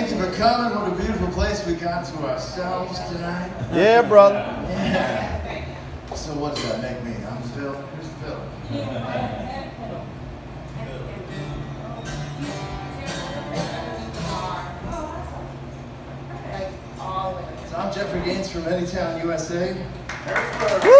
Thank you for coming. What a beautiful place we got to ourselves tonight. Yeah, brother. Yeah. So what does that make me? I'm Phil. Who's Phil? So I'm Jeffery Gaines from Anytown, USA. Harrisburg.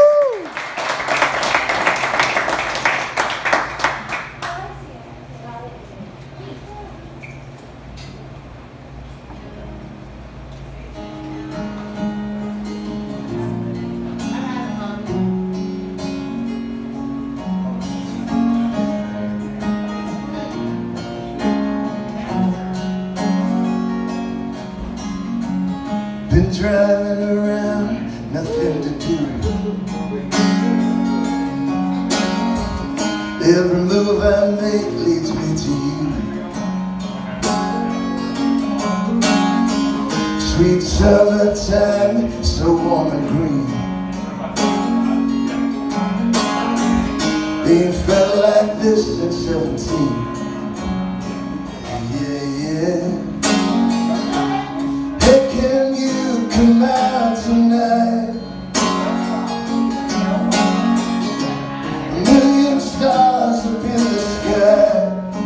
Been driving around, nothing to do. Every move I make leads me to you. Sweet summertime, so warm and green. Ain't felt like this since 17. Come out tonight. A million stars up in the sky,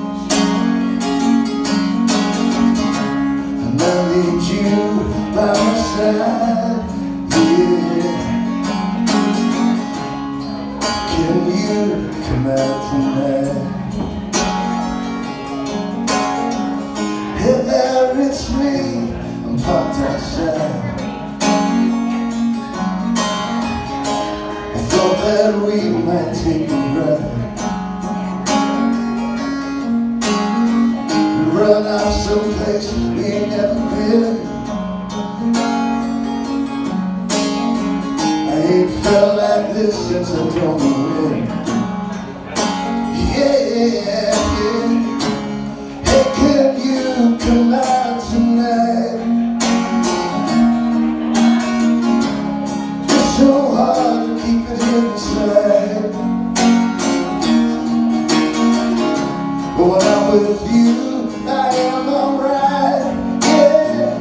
and I need you by my side. Yeah. Can you come out tonight? Hey there, it's me. I'm parked outside. That we might take a ride. We run out someplace we ain't never been. I ain't felt like this since I don't know when. Yeah, yeah. Hey, can you come out tonight? It's so hard to keep it inside, but when I'm with you, I am alright. Yeah.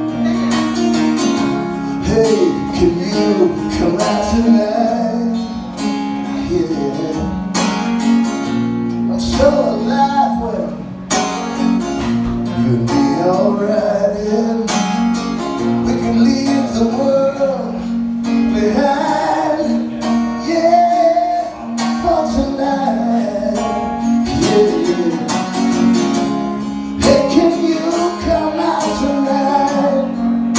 Hey, can you come out tonight? Yeah. I'm so alive when you and me alright, and we can leave the world behind. Yeah, for tonight. Yeah. Hey, can you come out tonight?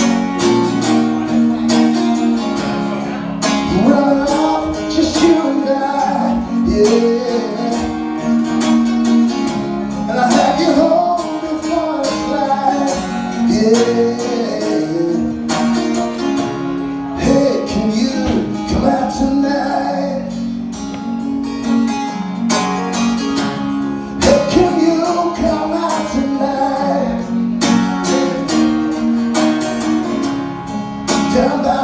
Run off, just you and I. Yeah. And I'll have you home before it's light. Yeah. Hey, can you come out tonight? Hey, can you come out tonight? Down by